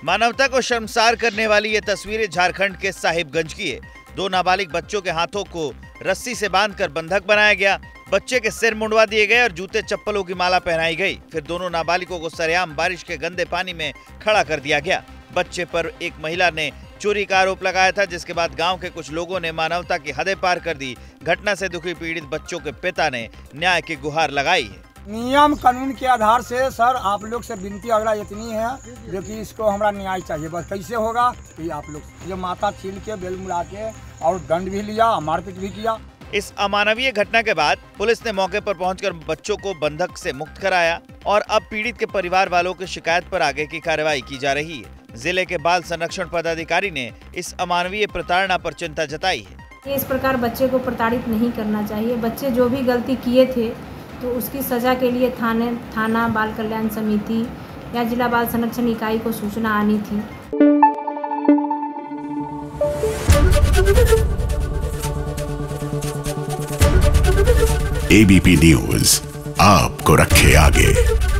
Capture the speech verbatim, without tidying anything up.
मानवता को शर्मसार करने वाली ये तस्वीरें झारखंड के साहिबगंज की है। दो नाबालिग बच्चों के हाथों को रस्सी से बांधकर बंधक बनाया गया। बच्चे के सिर मुंडवा दिए गए और जूते चप्पलों की माला पहनाई गई। फिर दोनों नाबालिगों को सरेआम बारिश के गंदे पानी में खड़ा कर दिया गया। बच्चे पर एक महिला ने चोरी का आरोप लगाया था, जिसके बाद गांव के कुछ लोगों ने मानवता की हदें पार कर दी। घटना से दुखी पीड़ित बच्चों के पिता ने न्याय की गुहार लगाई है। नियम कानून के आधार से सर आप लोग से विनती अगला इतनी है जो कि इसको हमारा न्याय चाहिए। बस कैसे होगा कि आप लोग ये माथा छील के बेल मुड़ा के और दंड भी लिया, मारपीट भी किया। इस अमानवीय घटना के बाद पुलिस ने मौके पर पहुंचकर बच्चों को बंधक से मुक्त कराया और अब पीड़ित के परिवार वालों की शिकायत पर आगे की कार्रवाई की जा रही है। जिले के बाल संरक्षण पदाधिकारी ने इस अमानवीय प्रताड़ना पर चिंता जताई है। इस प्रकार बच्चे को प्रताड़ित नहीं करना चाहिए। बच्चे जो भी गलती किए थे तो उसकी सजा के लिए थाने थाना बाल कल्याण समिति या जिला बाल संरक्षण इकाई को सूचना आनी थी। एबीपी न्यूज़ आपको रखे आगे।